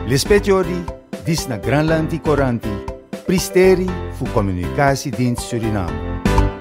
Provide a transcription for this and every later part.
L'espetiori, dis na Granlandi Coranti, pristeri fu Communicatiedienst Suriname.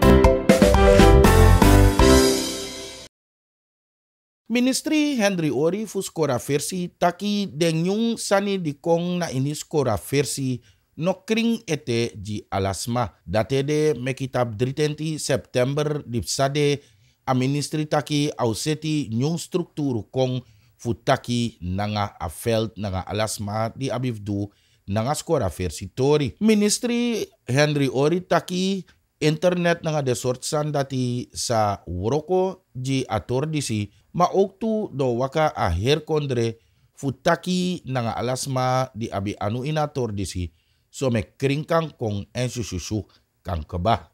Ministri Henry Ori fu skora versi taki den yung sani di kong na ini skora versi no kring ete di alasma. Date de mekitab 30 September dipsade a ministri taki auseti yung strukturu kong fu taki nanga a veld nanga alasma di abivdu nanga skora versi tori. Ministri Henry Ori taki internet nanga de sort san dati sa wroko di ator disi ma oktu do waka a herkondre futaki nanga alasma di abi anu inator disi so me kringkang kong ensususu kang keba.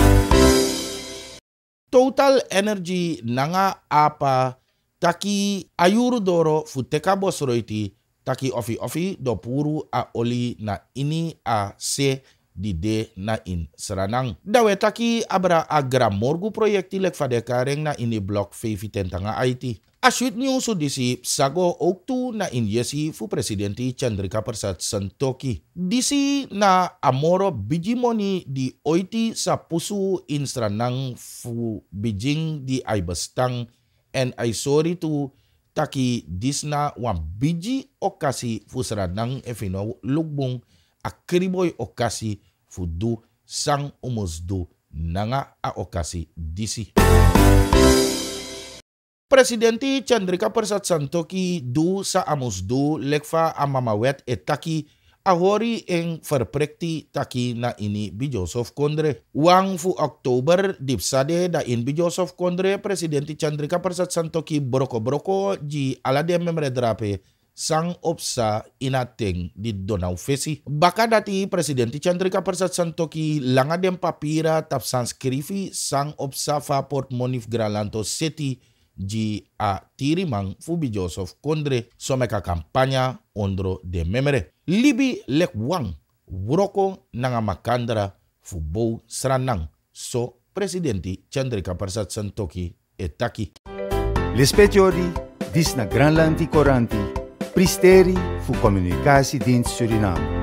Total energy nanga apa taki ayuru doro futeka bosroiti taki ofi do puru a oli na ini a se di de na in seranang. Dawe taki abra agra morgu proyekti lek fadekareng na ini blok 5 tentanga IT. Asyut niyo so disi sago oktu na in yesi fu presidenti Chandrika Persat Santokhi. Disi na amoro bijimoni di oiti sa pusu in seranang fu bijing di ay bastang and ay sorry to taki disna wan biji okasi fu seranang efino lugbong akriboy okasi fudu sang umusdu nanga a okasi disi. Presidenti Chandrika Persat Santokhi du sa amusdu lekfa amamawet etaki ahori eng verprekti taki na ini bi Joseph Kondre. Wang fu Oktober dipsade da in bi Joseph Kondre Presidenti Chandrika Persat Santokhi broko ji alade memre drape sang opsa inateng di Donau Fesi. Baka dati Presidenti Chandrika Persat Santokhi langa dem papira tap sanskrivi sang opsa fa portmonif Granlanto City ji a tirimang fubi Joseph Kondre someka kampanya ondro de memere. Libi lek wang wroko nanga makandra fubo sranang so Presidenti Chandrika Persat Santokhi etaki. L'espetiori, dis na Granlandi Coranti, pristeri fu Communicatiedienst Suriname.